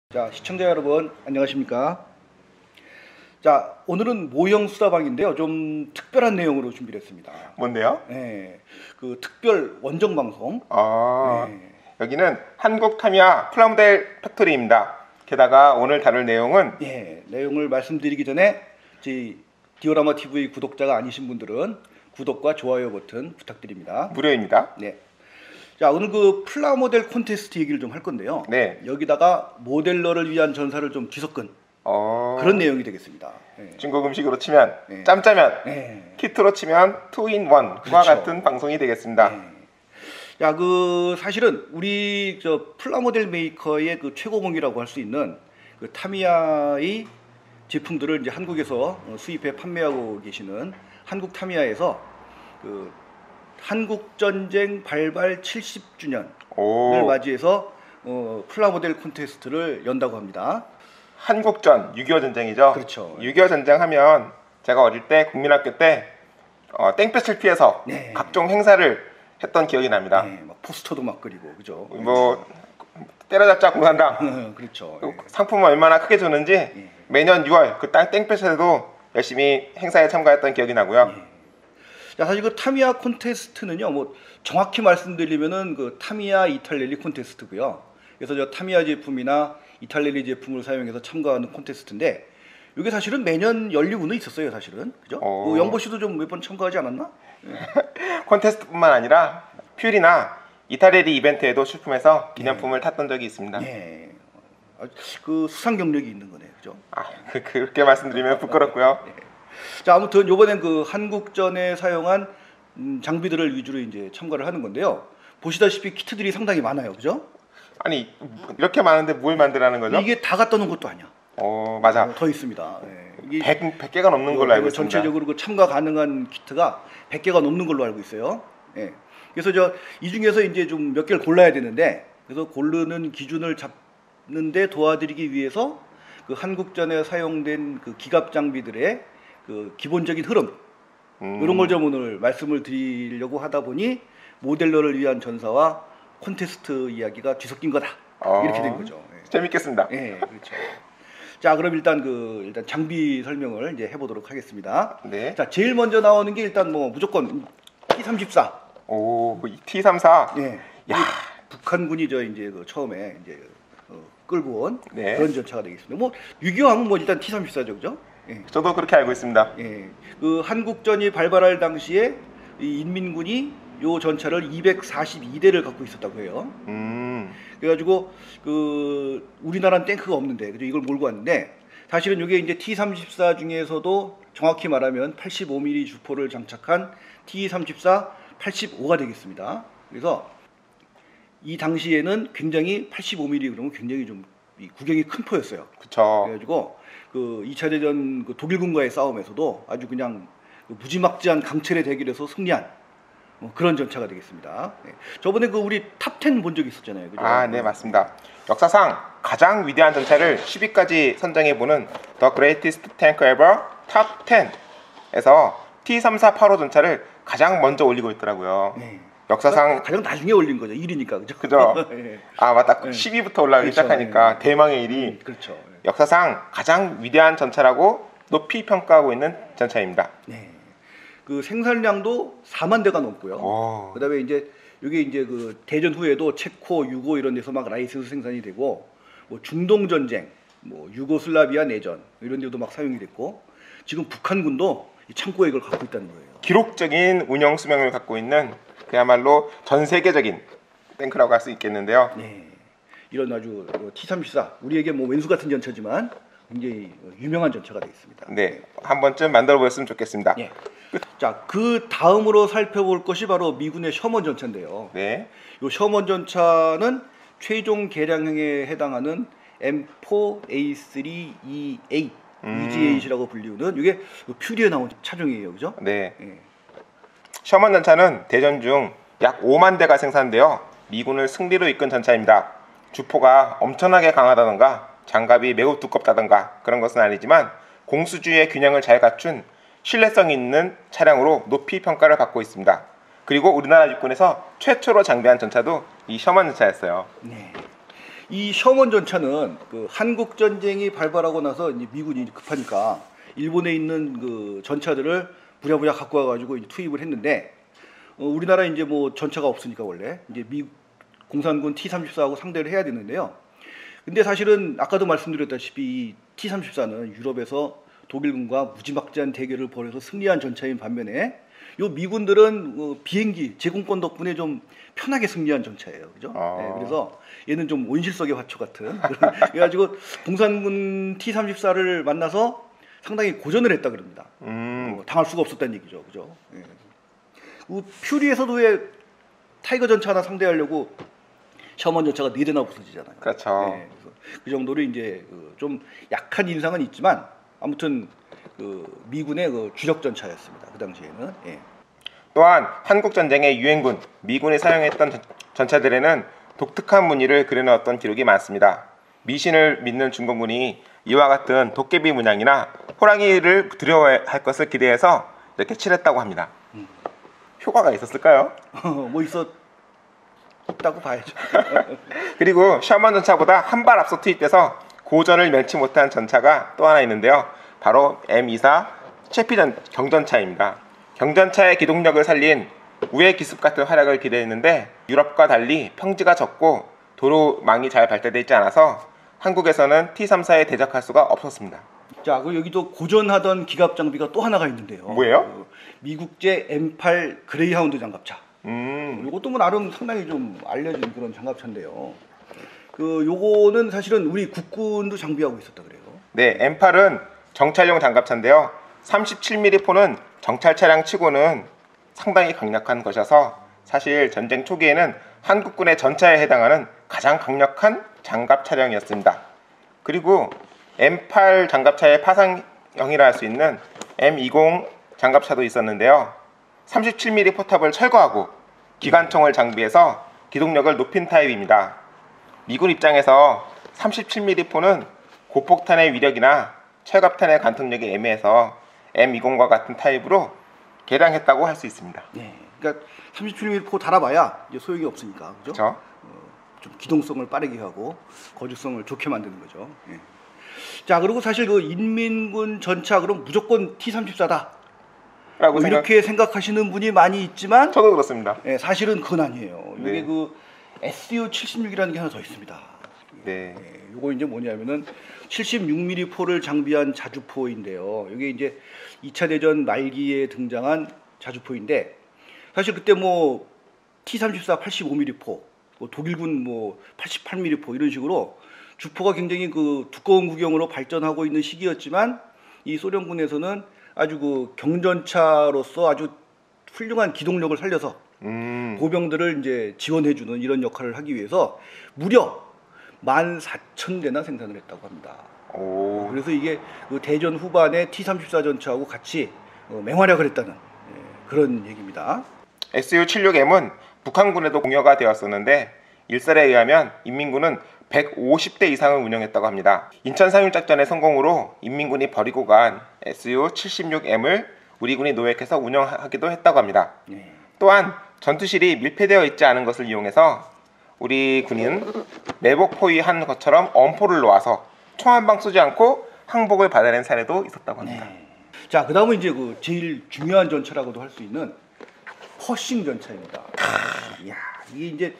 자, 시청자 여러분 안녕하십니까? 자, 오늘은 모형 수다방인데요. 좀 특별한 내용으로 준비를 했습니다. 뭔데요? 네, 그 특별 원정 방송. 네. 여기는 한국 타미야 프라모델 팩토리입니다. 게다가 오늘 다룰 내용은 내용을 말씀드리기 전에 저희 디오라마 TV 구독자가 아니신 분들은 구독과 좋아요 버튼 부탁드립니다. 무료입니다. 네. 자, 오늘 그 플라모델 콘테스트 얘기를 좀 할 건데요. 네. 여기다가 모델러를 위한 전사를 좀 뒤섞은 그런 내용이 되겠습니다. 네. 중국 음식으로 치면 짬짜면, 키트로 치면 투인원과 그렇죠. 같은 방송이 되겠습니다. 자, 그 사실은 우리 저 플라모델 메이커의 그 최고봉이라고 할 수 있는 그 타미야의 제품들을 이제 한국에서 수입해 판매하고 계시는 한국 타미야에서 그 한국전쟁 발발 70주년을 맞이해서 플라모델 콘테스트를 연다고 합니다. 한국전, 6.25 전쟁이죠. 그렇죠. 6.25 전쟁 하면 제가 어릴 때 국민학교 때 땡볕을 피해서 각종 행사를 했던 기억이 납니다. 막 포스터도 막 그리고 그죠. 뭐 때려잡자 공산당. 그렇죠. 상품을 얼마나 크게 줬는지 매년 6월 그 땡볕에도 열심히 행사에 참가했던 기억이 나고요. 자, 사실 그 타미야 콘테스트는요, 뭐 정확히 말씀드리면은 그 타미야 이탈렐리 콘테스트고요. 그래서 저 타미야 제품이나 이탈렐리 제품을 사용해서 참가하는 콘테스트인데, 이게 사실은 매년 열리고는 있었어요, 사실은. 그죠? 뭐 영보 씨도 좀 몇 번 참가하지 않았나? 콘테스트뿐만 아니라 퓨리나 이탈렐리 이벤트에도 출품해서 기념품을 탔던 적이 있습니다. 그 수상 경력이 있는 거네요, 그죠? 그렇게 말씀드리면 부끄럽고요. 자, 아무튼 이번엔 그 한국전에 사용한 장비들을 위주로 이제 참가를 하는 건데요. 보시다시피 키트들이 상당히 많아요, 그죠? 아니 이렇게 많은데 뭘 만들라는 거죠? 이게 다 갖다 놓은 것도 아니야. 맞아. 더 있습니다. 100개가 넘는 걸로 알고 있습니다. 전체적으로 그 참가 가능한 키트가 100개가 넘는 걸로 알고 있어요. 그래서 이 중에서 이제 좀 몇 개를 골라야 되는데, 그래서 고르는 기준을 잡는데 도와드리기 위해서 그 한국전에 사용된 그 기갑 장비들의 그 기본적인 흐름 이런 걸 좀 오늘 말씀을 드리려고 하다 보니 모델러를 위한 전사와 콘테스트 이야기가 뒤섞인 거다 이렇게 된 거죠. 재밌겠습니다. 그렇죠. 자, 그럼 일단 장비 설명을 이제 해보도록 하겠습니다. 네. 자, 제일 먼저 나오는 게 일단 뭐 무조건 T-34. T-34. 야, 북한군이 이제 그 처음에 이제 끌고 온 그런 전차가 되겠습니다. 뭐 6.25 하면 뭐 일단 T-34죠, 그죠? 저도 그렇게 알고 있습니다. 그 한국전이 발발할 당시에 이 인민군이 요 전차를 242대를 갖고 있었다고 해요. 그래가지고 그 우리나라는 탱크가 없는데, 그죠? 이걸 몰고 왔는데, 사실은 이게 이제 T-34 중에서도 정확히 말하면 85mm 주포를 장착한 T-34 85가 되겠습니다. 그래서 이 당시에는 굉장히 85mm 그러면 굉장히 좀 구경이 큰 포였어요. 그렇죠. 그래가지고 그 2차 대전 그 독일군과의 싸움에서도 아주 그냥 무지막지한 강철의 대결에서 승리한 그런 전차가 되겠습니다. 저번에 그 우리 탑10 본 적 있었잖아요, 그죠? 네, 맞습니다. 역사상 가장 위대한 전차를 10위까지 선정해보는 The Greatest Tank Ever Top 10에서 T-3485 전차를 가장 먼저 올리고 있더라고요. 역사상 가장 나중에 올린 거죠. 1위니까, 그죠? 그죠? 맞다. 10위부터 올라가기 시작하니까 대망의 1위. 그렇죠. 역사상 가장 위대한 전차라고 높이 평가하고 있는 전차입니다. 그 생산량도 4만 대가 넘고요. 그다음에 이제 이게 이제 그 대전 후에도 체코, 유고 이런 데서 막 라이센스 생산이 되고, 뭐 중동 전쟁, 뭐 유고슬라비아 내전 이런 데도 막 사용이 됐고, 지금 북한군도 이 창고에 이걸 갖고 있다는 거예요. 기록적인 운영 수명을 갖고 있는 그야말로 전 세계적인 탱크라고 할 수 있겠는데요. 이런 아주 T-34 우리에게 뭐 왼수 같은 전차지만 굉장히 유명한 전차가 되겠습니다. 한 번쯤 만들어 보셨으면 좋겠습니다. 자, 그 다음으로 살펴볼 것이 바로 미군의 셔먼 전차인데요. 이 셔먼 전차는 최종 개량형에 해당하는 M4A3E8 EG8이라고 불리우는 이게 퓨리에 나온 차종이에요, 그죠? 셔먼 전차는 대전 중 약 5만 대가 생산되어 미군을 승리로 이끈 전차입니다. 주포가 엄청나게 강하다던가 장갑이 매우 두껍다던가 그런 것은 아니지만 공수주의 균형을 잘 갖춘 신뢰성 있는 차량으로 높이 평가를 받고 있습니다. 그리고 우리나라 육군에서 최초로 장비한 전차도 이 셔먼 전차였어요. 이 셔먼 전차는 그 한국 전쟁이 발발하고 나서 이제 미군이 급하니까 일본에 있는 그 전차들을 부랴부랴 갖고 와가지고 이제 투입을 했는데 우리나라 이제 뭐 전차가 없으니까 원래 이제 미 공산군 T-34하고 상대를 해야 되는데요. 근데 사실은 아까도 말씀드렸다시피 이 T-34는 유럽에서 독일군과 무지막지한 대결을 벌여서 승리한 전차인 반면에 요 미군들은 비행기 제공권 덕분에 좀 편하게 승리한 전차예요, 그죠? 네, 그래서 얘는 좀 온실속의 화초 같은 그래가지고 공산군 T-34를 만나서 상당히 고전을 했다 그럽니다. 당할 수가 없었다는 얘기죠, 그죠? 네. 퓨리에서도 왜 타이거 전차 하나 상대하려고 셔먼 전차가 4대나 부서지잖아요. 그렇죠. 네, 그래서 그 정도로 이제 좀 약한 인상은 있지만 아무튼 그 미군의 그 주력 전차였습니다. 그 당시에는. 예. 또한 한국 전쟁의 유엔군, 미군이 사용했던 전차들에는 독특한 무늬를 그려넣었던 기록이 많습니다. 미신을 믿는 중공군이 이와 같은 도깨비 문양이나 호랑이를 두려워할 것을 기대해서 이렇게 칠했다고 합니다. 효과가 있었을까요? 뭐 있었다고 봐야죠. 그리고 셔먼 전차보다 한 발 앞서 투입돼서 고전을 면치 못한 전차가 또 하나 있는데요. 바로 M24 체피 경전차입니다. 경전차의 기동력을 살린 우회 기습 같은 활약을 기대했는데 유럽과 달리 평지가 적고 도로망이 잘 발달되어 있지 않아서 한국에서는 T-34에 대적할 수가 없었습니다. 자, 그리고 여기도 고전하던 기갑 장비가 또 하나가 있는데요. 뭐예요? 미국제 M8 그레이하운드 장갑차. 이것도 뭐 나름 상당히 좀 알려진 그런 장갑차인데요. 요거는 사실은 우리 국군도 장비하고 있었다 그래요. 네, M8은 정찰용 장갑차인데요. 37mm 포는 정찰 차량 치고는 상당히 강력한 것이어서 사실 전쟁 초기에는 한국군의 전차에 해당하는 가장 강력한 장갑 차량이었습니다. 그리고 M8 장갑차의 파상형이라 할 수 있는 M20 장갑차도 있었는데요. 37mm 포탑을 철거하고 기관총을 장비해서 기동력을 높인 타입입니다. 미군 입장에서 37mm 포는 고폭탄의 위력이나 철갑탄의 관통력이 애매해서 M20과 같은 타입으로 개량했다고 할 수 있습니다. 네, 그러니까 37mm 포 달아봐야 이제 소용이 없으니까, 그죠? 그렇죠? 좀 기동성을 빠르게 하고 거주성을 좋게 만드는 거죠. 예. 자, 그리고 사실 그 인민군 전차 그럼 무조건 T-34다. 라고 이렇게 생각하시는 분이 많이 있지만 저도 그렇습니다. 예, 사실은 그건 아니에요. 이게 네. 그 SU-76이라는 게 하나 더 있습니다. 네. 예, 요거 이제 뭐냐면은 76mm 포를 장비한 자주포인데요. 이게 이제 2차 대전 말기에 등장한 자주포인데 사실 그때 뭐 T-34 85mm 포, 뭐 독일군 뭐 88mm 포 이런 식으로 주포가 굉장히 그 두꺼운 구경으로 발전하고 있는 시기였지만 이 소련군에서는 아주 그 경전차로서 아주 훌륭한 기동력을 살려서 보병들을 이제 지원해주는 이런 역할을 하기 위해서 무려 14,000대나 생산을 했다고 합니다. 오. 그래서 이게 그 대전 후반에 T-34 전차하고 같이 맹활약을 했다는 그런 얘기입니다. SU-76M은 북한군에도 공여가 되었었는데 일설에 의하면 인민군은 150대 이상을 운영했다고 합니다. 인천 상륙작전의 성공으로 인민군이 버리고 간 SU-76M을 우리 군이 노획해서 운영하기도 했다고 합니다. 네. 또한 전투실이 밀폐되어 있지 않은 것을 이용해서 우리 군인 내복 포위한 것처럼 엄포를 놓아서 총 한 방 쏘지 않고 항복을 받아낸 사례도 있었다고 합니다. 네. 자, 그 다음은 이제 그 제일 중요한 전차라고도 할 수 있는 퍼싱 전차입니다. 이야, 이게 이제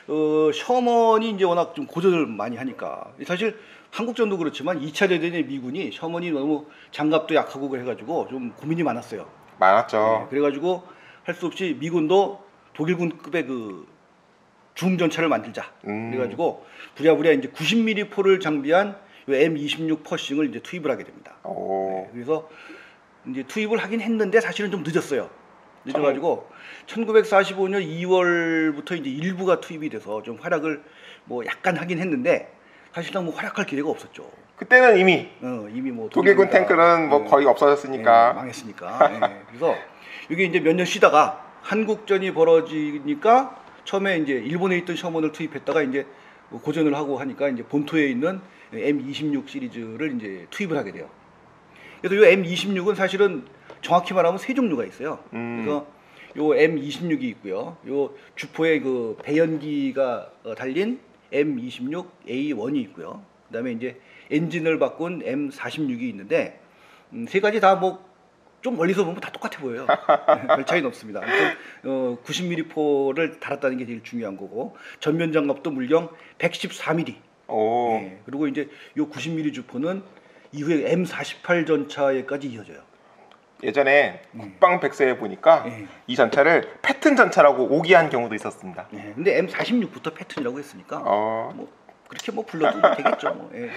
셔먼이 이제 워낙 좀 고전을 많이 하니까 사실 한국전도 그렇지만 2차 대전의 미군이 셔먼이 너무 장갑도 약하고 해가지고 좀 고민이 많았어요. 많았죠. 네, 그래가지고 할 수 없이 미군도 독일군급의 그 중전차를 만들자. 그래가지고 부랴부랴 이제 90mm 포를 장비한 요 M26 퍼싱을 이제 투입을 하게 됩니다. 네, 그래서 이제 투입을 하긴 했는데 사실은 좀 늦었어요. 늦어가지고 1945년 2월부터 이제 일부가 투입이 돼서 좀 활약을 뭐 약간 하긴 했는데 사실상 뭐 활약할 기회가 없었죠. 그때는 이미 뭐 독일군 탱크는 뭐 거의 없어졌으니까 망했으니까. 그래서 이게 이제 몇 년 쉬다가 한국전이 벌어지니까 처음에 이제 일본에 있던 셔먼을 투입했다가 이제 고전을 하고 하니까 이제 본토에 있는 M26 시리즈를 이제 투입을 하게 돼요. 그래서 이 M26은 사실은 정확히 말하면 세 종류가 있어요. 그래서 요 M26이 있고요. 요 주포에 그 배연기가 달린 M26A1이 있고요. 그다음에 이제 엔진을 바꾼 M46이 있는데 세 가지 다 뭐 좀 멀리서 보면 다 똑같아 보여요. 별 차이는 없습니다. 90mm 포를 달았다는 게 제일 중요한 거고 전면 장갑도 물령 114mm. 오. 네, 그리고 이제 요 90mm 주포는 이후에 M48 전차에까지 이어져요. 예전에 국방 백서에 보니까 이 전차를 패튼 전차라고 오기한 경우도 있었습니다. 네, 근데 M46부터 패튼이라고 했으니까 뭐 그렇게 뭐 불러도 되겠죠. 뭐. 예.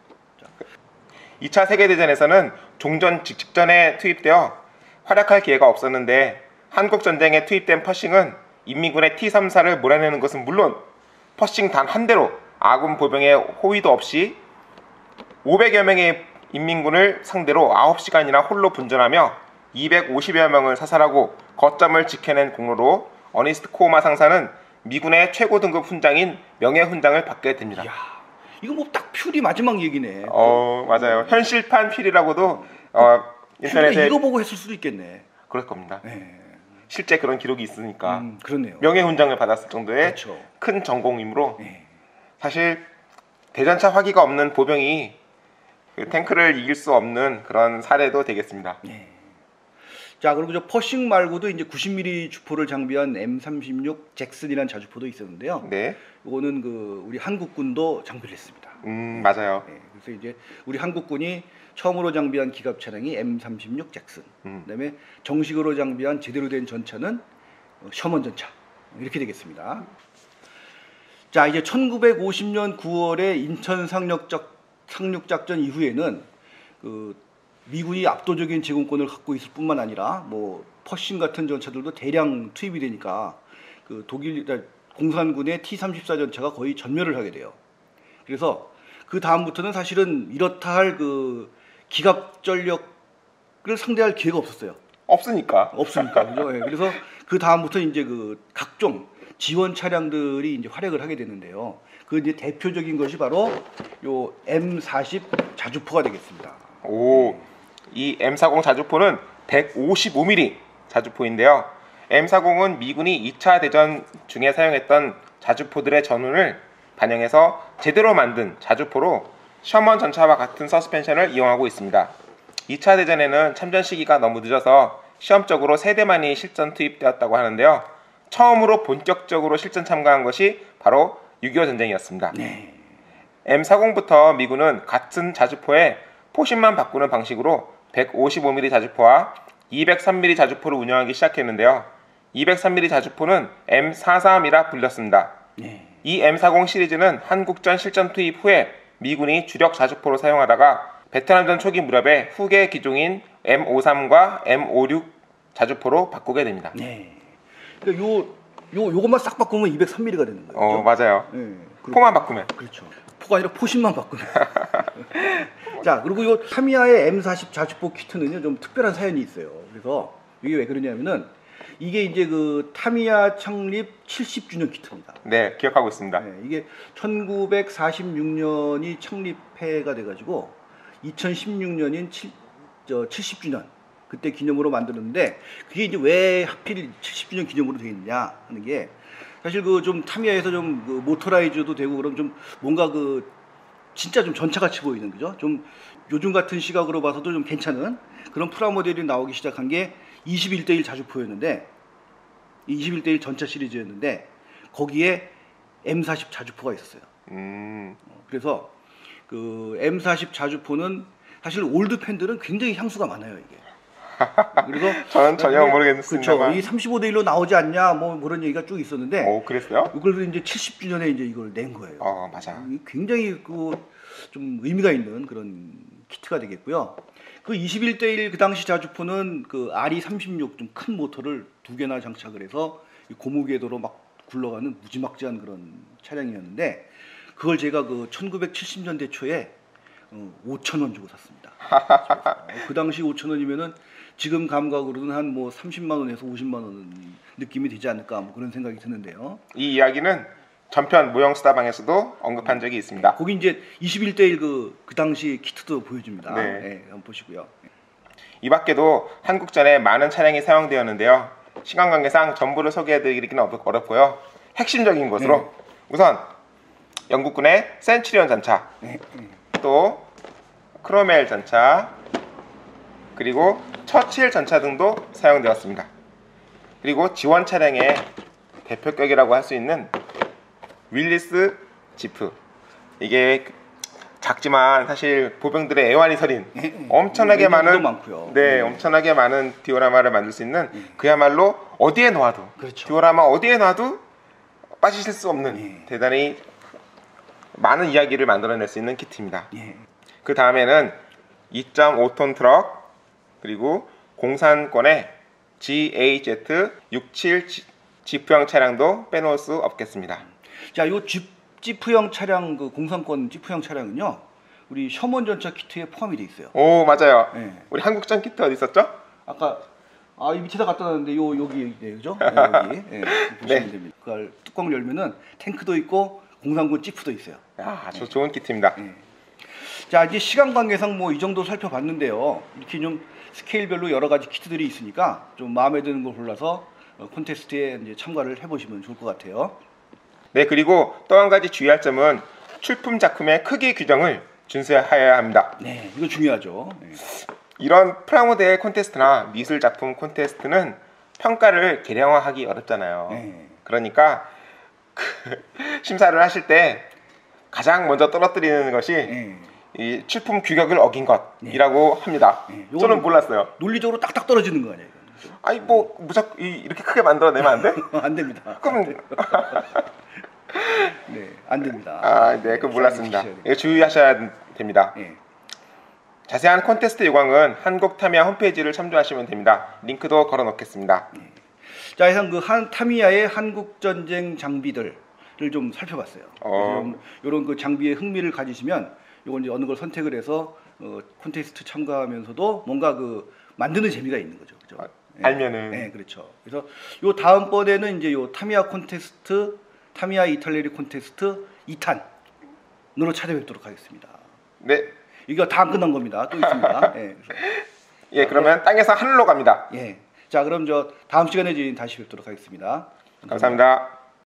2차 세계대전에서는 종전 직전에 투입되어 활약할 기회가 없었는데 한국 전쟁에 투입된 퍼싱은 인민군의 T-34를 몰아내는 것은 물론 퍼싱 단 한 대로 아군 보병의 호위도 없이 500여 명의 인민군을 상대로 9시간이나 홀로 분전하며 250여 명을 사살하고 거점을 지켜낸 공로로 어니스트 코오마 상사는 미군의 최고 등급 훈장인 명예훈장을 받게 됩니다. 이야, 이거 뭐 딱 퓨리 마지막 얘기네. 맞아요. 현실판 퓨리라고도 인터넷에 이거 보고 했을 수도 있겠네. 그럴 겁니다. 네. 실제 그런 기록이 있으니까 그렇네요. 명예훈장을 받았을 정도의 그렇죠. 큰 전공이므로 네. 사실 대전차 화기가 없는 보병이 그 탱크를 이길 수 없는 그런 사례도 되겠습니다. 네. 자, 그리고 저 퍼싱 말고도 이제 90mm 주포를 장비한 M36 잭슨이라는 자주포도 있었는데요. 네. 이거는 그 우리 한국군도 장비를 했습니다. 맞아요. 네, 그래서 이제 우리 한국군이 처음으로 장비한 기갑 차량이 M36 잭슨. 그다음에 정식으로 장비한 제대로 된 전차는 셔먼 전차. 이렇게 되겠습니다. 자, 이제 1950년 9월에 인천 상륙작전 이후에는 그 미군이 압도적인 제공권을 갖고 있을 뿐만 아니라 뭐 퍼싱 같은 전차들도 대량 투입이 되니까 그 독일 공산군의 T-34 전차가 거의 전멸을 하게 돼요. 그래서 그 다음부터는 사실은 이렇다 할 그 기갑 전력을 상대할 기회가 없었어요. 없으니까. 그죠? 예, 그래서 그 다음부터 이제 그 각종 지원 차량들이 이제 활약을 하게 되는데요. 그 이제 대표적인 것이 바로 요 M40 자주포가 되겠습니다. 이 M40 자주포는 155mm 자주포인데요. M40은 미군이 2차 대전 중에 사용했던 자주포들의 전운을 반영해서 제대로 만든 자주포로 셔먼 전차와 같은 서스펜션을 이용하고 있습니다. 2차 대전에는 참전 시기가 너무 늦어서 시험적으로 3대만이 실전 투입되었다고 하는데요. 처음으로 본격적으로 실전 참가한 것이 바로 6.25 전쟁이었습니다. 네. M40부터 미군은 같은 자주포에 포신만 바꾸는 방식으로 155mm 자주포와 203mm 자주포를 운영하기 시작했는데요. 203mm 자주포는 M43이라 불렸습니다. 네. 이 M40 시리즈는 한국전 실전 투입 후에 미군이 주력 자주포로 사용하다가 베트남전 초기 무렵에 후계 기종인 M53과 M56 자주포로 바꾸게 됩니다. 네. 그러니까 요것만 싹 바꾸면 203mm가 되는 거예요. 그렇죠? 맞아요. 네. 포만 바꾸면. 그렇죠. 포가 아니라 포신만 바꾸면. 자, 그리고 이 타미야의 M40 자주포 키트는요 좀 특별한 사연이 있어요. 그래서 이게 왜 그러냐면은 이게 이제 그 타미야 창립 70주년 키트입니다. 네, 기억하고 있습니다. 네, 이게 1946년이 창립회가 돼가지고 2016년인 70주년 그때 기념으로 만들었는데 그게 이제 왜 하필 70주년 기념으로 되어 있느냐 하는 게 사실 그 좀 타미야에서 좀 그 모터라이즈도 되고 그럼 좀 뭔가 그 진짜 좀 전차같이 보이는 그죠? 좀 요즘 같은 시각으로 봐서도 좀 괜찮은 그런 프라모델이 나오기 시작한 게 21대1 자주포였는데 21대1 전차 시리즈였는데 거기에 M40 자주포가 있었어요. 그래서 그 M40 자주포는 사실 올드 팬들은 굉장히 향수가 많아요 이게. 그래서 저는 전혀 모르겠습니다. 그렇죠. 이 35대1로 나오지 않냐 뭐 그런 얘기가 쭉 있었는데. 그랬어요? 이걸 이제 70주년에 이제 이걸 낸 거예요. 맞아. 굉장히 그 좀 의미가 있는 그런 키트가 되겠고요. 그 21대1 그 당시 자주포는 그 RE36 좀 큰 모터를 2개나 장착을 해서 고무궤도로 막 굴러가는 무지막지한 그런 차량이었는데 그걸 제가 그 1970년대 초에 5,000원 주고 샀습니다. 그 당시 5,000원이면은 지금 감각으로는 한 뭐 30만 원에서 50만 원 느낌이 되지 않을까 뭐 그런 생각이 드는데요. 이 이야기는 전편 모형수다방에서도 언급한 적이 있습니다. 거기 이제 21대1 그 당시 키트도 보여줍니다. 네. 네, 한번 보시고요. 이 밖에도 한국전에 많은 차량이 사용되었는데요. 시간 관계상 전부를 소개해드리기는 어렵고요. 핵심적인 것으로 우선 영국군의 센츄리온 전차, 또 크로멜 전차, 그리고 처칠 전차 등도 사용되었습니다. 그리고 지원 차량의 대표격이라고 할 수 있는 윌리스 지프, 이게 작지만 사실 보병들의 애환이 서린 엄청나게 많은 많고요. 네, 엄청나게 많은 디오라마를 만들 수 있는 그야말로 어디에 놓아도 그렇죠. 디오라마 어디에 놔도 빠지실 수 없는 대단히 많은 이야기를 만들어낼 수 있는 키트입니다. 그 다음에는 2.5톤 트럭, 그리고 공산권의 GAZ67 지프형 차량도 빼놓을 수 없겠습니다. 자, 요 지프형 차량, 그 공산권 지프형 차량은요, 우리 셔먼 전차 키트에 포함이 돼 있어요. 오, 맞아요. 네. 우리 한국전 키트 어디 있었죠? 아까 이 밑에다 갖다 놨는데 여기 네, 그죠? 네, 여기 보시면 됩니다. 그걸 뚜껑을 열면은 탱크도 있고 공산군 지프도 있어요. 야, 저 좋은 키트입니다. 자, 이제 시간 관계상 뭐 이 정도 살펴봤는데요. 이렇게 좀 스케일별로 여러 가지 키트들이 있으니까 좀 마음에 드는 걸 골라서 콘테스트에 이제 참가를 해보시면 좋을 것 같아요. 네, 그리고 또 한 가지 주의할 점은 출품 작품의 크기 규정을 준수해야 합니다. 네, 이거 중요하죠. 이런 프라모델 콘테스트나 미술 작품 콘테스트는 평가를 계량화하기 어렵잖아요. 그러니까 심사를 하실 때 가장 먼저 떨어뜨리는 것이 이 출품 규격을 어긴 것이라고 합니다. 저는 몰랐어요. 논리적으로 딱딱 떨어지는 거 아니에요? 아니 뭐 무조건 이렇게 크게 만들어내면 안 돼? 안 됩니다. 그럼 네, 안 됩니다. 아, 네, 그건 몰랐습니다. 이거 주의하셔야 됩니다. 자세한 콘테스트 요강은 한국타미야 홈페이지를 참조하시면 됩니다. 링크도 걸어 놓겠습니다. 자, 이상 그 타미야의 한국 전쟁 장비들을 좀 살펴봤어요. 이런 그 장비에 흥미를 가지시면 이건 이제 어느 걸 선택을 해서 콘테스트 참가하면서도 뭔가 그 만드는 재미가 있는 거죠. 그죠? 알면은. 네, 그렇죠. 그래서 요 다음번에는 이제 요 타미야 콘테스트, 타미야 이탈리아 콘테스트 2탄으로 찾아뵙도록 하겠습니다. 네. 이거 다 안 끝난 겁니다. 또 있습니다. 예, 그러면 땅에서 하늘로 갑니다. 자, 그럼 저 다음 시간에 다시 뵙도록 하겠습니다. 감사합니다.